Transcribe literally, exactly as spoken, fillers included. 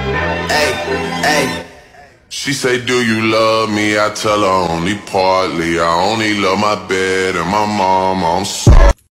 Hey, hey. She say, do you love me? I tell her only partly. I only love my bed and my mom, I'm sorry.